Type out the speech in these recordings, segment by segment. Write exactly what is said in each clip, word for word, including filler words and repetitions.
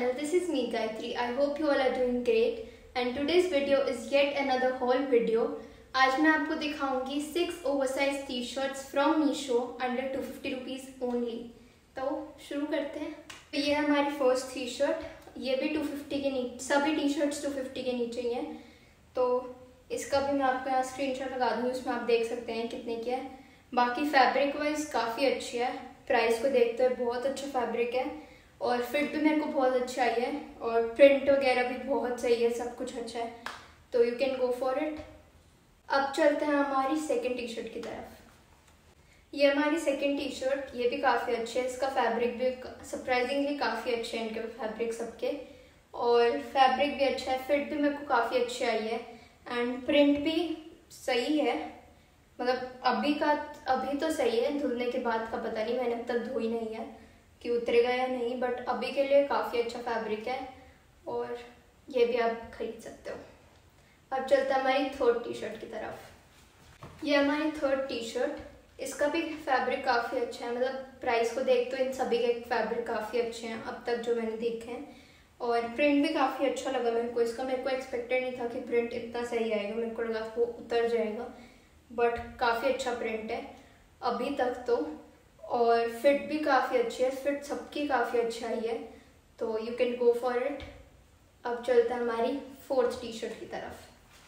channel. This is me Gayatri. I hope you all are doing great and today's video is yet another haul video. आज मैं आपको दिखाऊंगी six oversize T shirts from Meesho under two fifty rupees only. तो शुरू करते हैं। तो ये है हमारी फर्स्ट टी शर्ट, ये भी टू फिफ्टी के नीचे, सभी टी शर्ट्स टू फिफ्टी के नीचे ही हैं। तो इसका भी मैं आपको यहाँ स्क्रीनशॉट लगा दूँगी, उसमें आप देख सकते हैं कितने की है। बाकी फैब्रिक वाइज काफ़ी अच्छी है, प्राइस को देखते हुए बहुत अच्छा फैब्रिक है और फिट भी मेरे को बहुत अच्छा आई है और प्रिंट वगैरह भी बहुत सही है, सब कुछ अच्छा है, तो you can go for it. अब चलते हैं हमारी सेकंड टी शर्ट की तरफ। ये हमारी सेकंड टी शर्ट, ये भी काफ़ी अच्छी है, इसका फैब्रिक भी सरप्राइजिंगली काफ़ी अच्छे हैं इनके फैब्रिक सबके, और फैब्रिक भी अच्छा है, फिट भी मेरे को काफ़ी अच्छी आई है एंड प्रिंट भी सही है। मतलब अभी का अभी तो सही है, धुलने के बाद का पता नहीं, मैंने अब तक धोई नहीं है कि उतरेगा या नहीं, बट अभी के लिए काफ़ी अच्छा फैब्रिक है और ये भी आप खरीद सकते हो। अब चलता है हमारी थर्ड टी शर्ट की तरफ। ये हमारी थर्ड टी शर्ट, इसका भी फैब्रिक काफ़ी अच्छा है, मतलब प्राइस को देख तो इन सभी के फैब्रिक काफ़ी अच्छे हैं अब तक जो मैंने देखे हैं, और प्रिंट भी काफ़ी अच्छा लगा मेरे को इसका। मेरे को एक्सपेक्टेड नहीं था कि प्रिंट इतना सही आएगा, मेरे को लगा वो उतर जाएगा, बट काफ़ी अच्छा प्रिंट है अभी तक तो, और फिट भी काफ़ी अच्छी है, फिट सबकी काफ़ी अच्छी आई है, तो you can go for it. अब चलते हैं हमारी फोर्थ टी शर्ट की तरफ।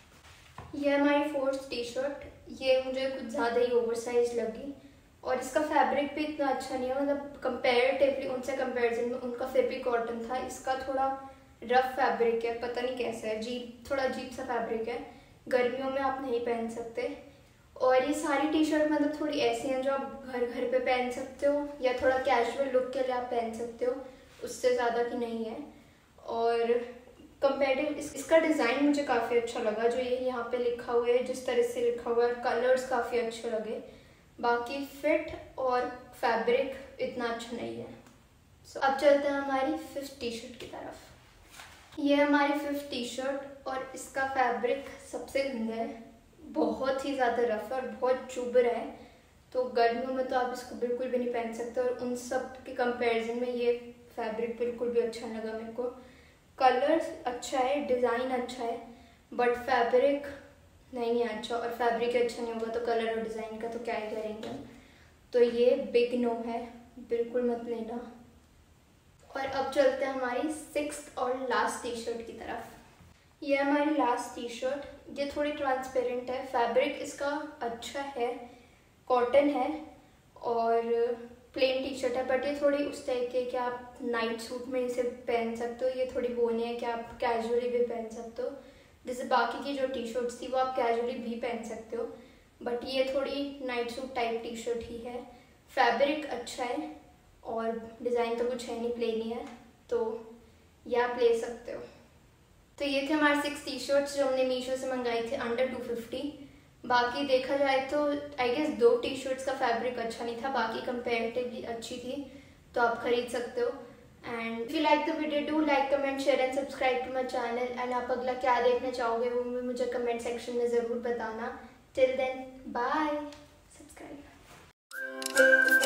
ये हमारी फोर्थ टी शर्ट, ये मुझे कुछ ज़्यादा ही ओवर साइज लगी और इसका फैब्रिक भी इतना अच्छा नहीं है, मतलब कंपेरेटिवली उनसे कंपेरिजन में उनका फिर भी कॉटन था, इसका थोड़ा रफ फैब्रिक है, पता नहीं कैसा है, अजीब थोड़ा अजीब सा फैब्रिक है, गर्मियों में आप नहीं पहन सकते। और ये सारी टी शर्ट मतलब थोड़ी ऐसी हैं जो आप घर घर पे पहन सकते हो या थोड़ा कैजुअल लुक के लिए आप पहन सकते हो, उससे ज़्यादा की नहीं है। और कंपेरेटिव इस, इसका डिज़ाइन मुझे काफ़ी अच्छा लगा, जो ये यहाँ पे लिखा हुआ है, जिस तरह से लिखा हुआ है, कलर्स काफ़ी अच्छे लगे। बाकी फिट और फैब्रिक इतना अच्छा नहीं है। सो so, अब चलते हैं हमारी फिफ्थ टी शर्ट की तरफ। ये हमारी फिफ्थ टी शर्ट और इसका फैब्रिक सबसे गंदा है, बहुत ही ज़्यादा रफ है और बहुत चुभ रहा है, तो गर्मियों में तो आप इसको बिल्कुल भी नहीं पहन सकते, और उन सब के कंपैरिजन में ये फैब्रिक बिल्कुल भी अच्छा लगा मेरे को। कलर अच्छा है, डिज़ाइन अच्छा है, बट फैब्रिक नहीं है अच्छा, और फैब्रिक अच्छा नहीं होगा तो कलर और डिज़ाइन का तो क्या ही करेंगे हम, तो ये बिग नो है, बिल्कुल मत लेना। और अब चलते हैं हमारी सिक्स्थ और लास्ट टी शर्ट की तरफ। ये हमारी लास्ट टी शर्ट, ये थोड़ी ट्रांसपेरेंट है, फैब्रिक इसका अच्छा है, कॉटन है और प्लेन टी शर्ट है, बट ये थोड़ी उस टाइप के कि आप नाइट सूट में इसे पहन सकते हो, ये थोड़ी वो नहीं है कि आप कैजुअली भी पहन सकते हो, जैसे बाकी की जो टी शर्ट्स थी वो आप कैजुअली भी पहन सकते हो, बट ये थोड़ी night suit type T shirt ही है। फैब्रिक अच्छा है और डिज़ाइन तो कुछ है नहीं, प्लेन ही है, तो ये आप ले सकते हो। तो ये थे हमारे सिक्स टी शर्ट्स जो हमने मीशो से मंगाई थे अंडर टू फिफ्टी। बाकी देखा जाए तो आई गेस दो टी शर्ट्स का फैब्रिक अच्छा नहीं था, बाकी कंपेरेटिवली अच्छी थी, तो आप खरीद सकते हो। And if you like the video do like comment share and subscribe to my channel, and आप अगला क्या देखना चाहोगे वो भी मुझे कमेंट सेक्शन में ज़रूर बताना। Till then bye, subscribe.